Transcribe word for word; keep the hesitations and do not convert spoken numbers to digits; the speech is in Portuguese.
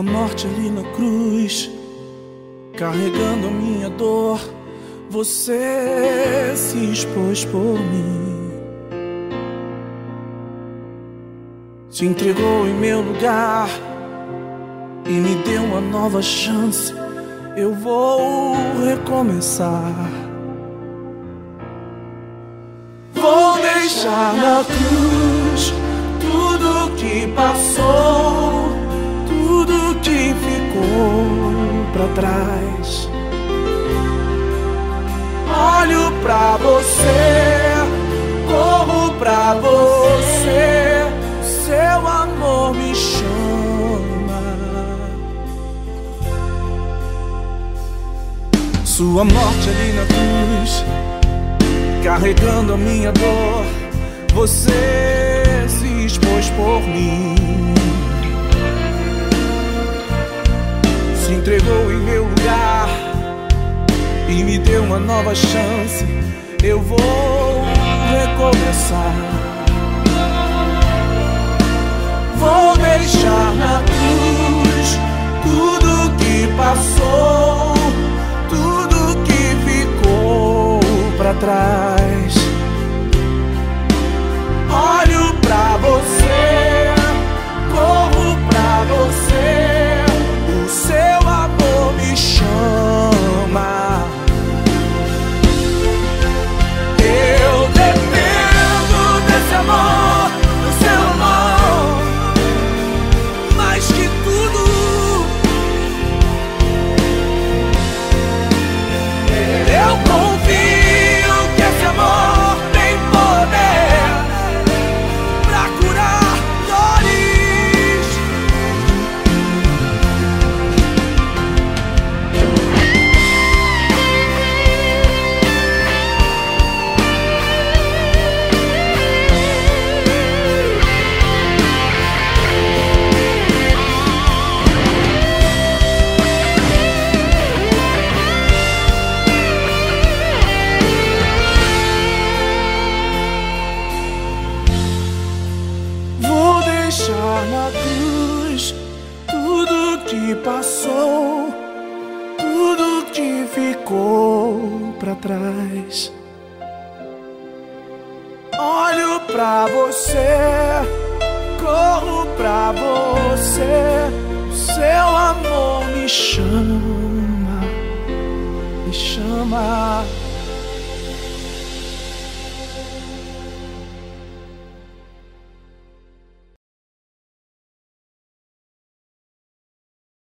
Sua morte ali na cruz, carregando a minha dor, você se expôs por mim, se entregou em meu lugar e me deu uma nova chance. Eu vou recomeçar. Vou deixar na cruz tudo que passou, tudo que ficou pra trás. Olho pra você, corro pra você, seu amor me chama. Sua morte ali na cruz, carregando a minha dor, você se expôs por mim, se entregou em meu lugar e me deu uma nova chance. Eu vou recomeçar. Vou deixar na cruz tudo que passou, tudo que ficou pra trás. Olho pra você, corro pra você, o seu amor me chama. Eu dependo desse amor, do seu amor, mais que tudo. Eu confio que esse amor tem poder pra curar dores. Vou deixar na cruz tudo que passou, tudo que ficou pra trás. Olho pra você, corro pra você, seu amor